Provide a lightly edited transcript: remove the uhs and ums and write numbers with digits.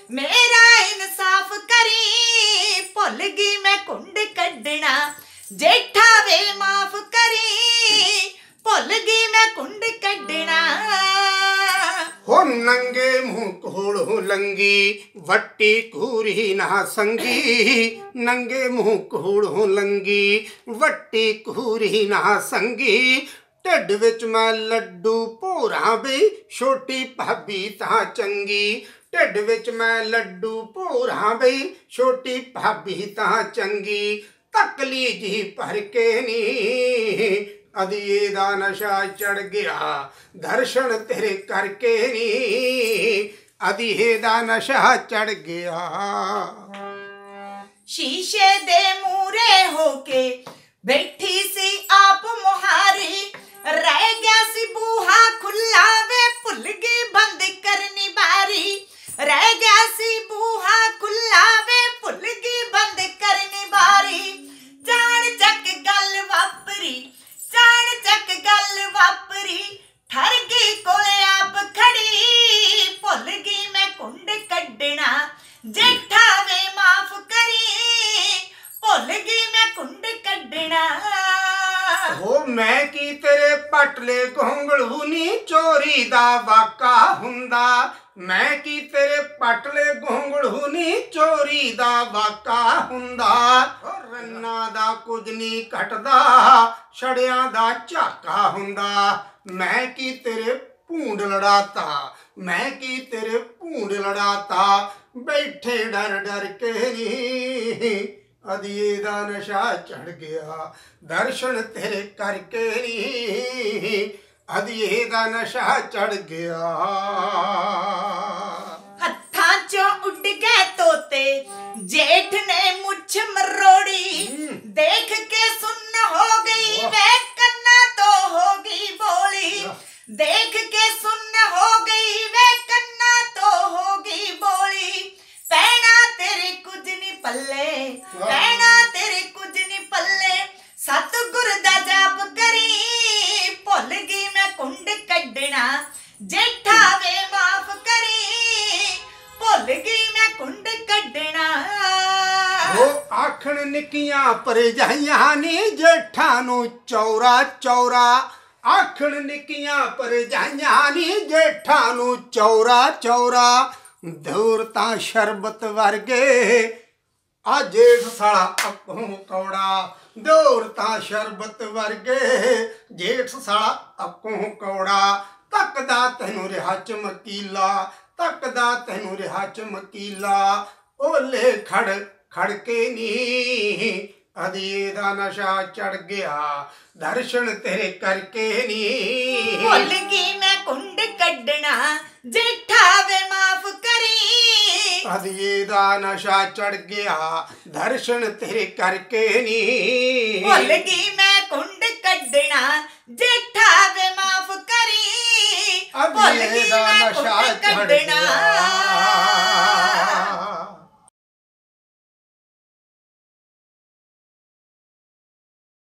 मेरा इंसाफ करी भुल गई मैं कुंड कड्डना जेठा वे माफ करी भुल गई मैं कुंड कड्डना हो नंगे मुंह कोड़ो लंगी वट्टी कूरी ना संगी नंगे मुंह कोड़ो लंगी वट्टी कूरी ना संगी ढिड विच मैं लड्डू भोरा वे छोटी भाभी तां चंगी ढिड विच मैं लड्डू भोरा वे छोटी भाभी तां चंगी तकली जी भर के नी अदिए दा नशा चढ़ गया दर्शन तेरे करके नी अदिए दा नशा चढ़ गया शीशे दे मूरे होके बैठी सी आप मुहारी रह गया सी बूहा खुला वे भुल गई बंद करनी बारी रह गया सी बूहा खुला वे भुल गई बंद करनी बारी जान चक गल वापरी जान चक गल वापरी ठर गई कोले आप खड़ी भुल गई मैं कुंड कड्डना जेठा वे माफ करी भुल गई मैं कुंड कड्डना हो मैं की तेरे पटले घोंगलू नी चोरी दा वाका हुंदा मैं की तेरे पटले घोंगलू नी चोरी दा वाका हुंदा रन्ना दा कुछ नहीं घटदा छड़ियां दा झाका हुंदा मैं की तेरे भूंड लड़ाता मैं की तेरे भूंड लड़ाता बैठे डर डर के नी अदिए दा नशा चढ़ गया दर्शन तेरे करके नी अदिए दा नशा चढ़ गया हत्था चो उड़ गए तोते जेठ ने मुछ मरोड़ी देख के सुन्न हो गई वे कन्ना तो हो गई बोली देख के सुन्न हो गई वे कन्ना तो हो गई बोली पैना तेरे कुछ नहीं पल्ले पैना तेरे कुछ नहीं पल्ले सतगुर दा जाप करी भुल गई मैं कुंड कड्डना जेठा वे माफ करी भुल गई मैं कुंड कड्डना वो आखण निकियां परजाइयां नी जेठा नू चौरा चौरा आखण निकियां परजाइयां नी जेठा नू चौरा चौरा दूर तां शरबत वर्गे आ जेठ साला अखों कौड़ा दूर तां शरबत वर्गे जेठ साला अखों कौड़ा तकदा तैनू रिहा चमकीला तकदा तैनू रिहा चमकीला ओले खड़ खड़ के नी अदिए दा नशा चढ़ गया दर्शन तेरे करके नी भुल गई मैं कुंड कड्डना जेठा वे माफ करी अदिए दा नशा चढ़ गया दर्शन तेरे करके नी भुल गई मैं कुंड कड्डना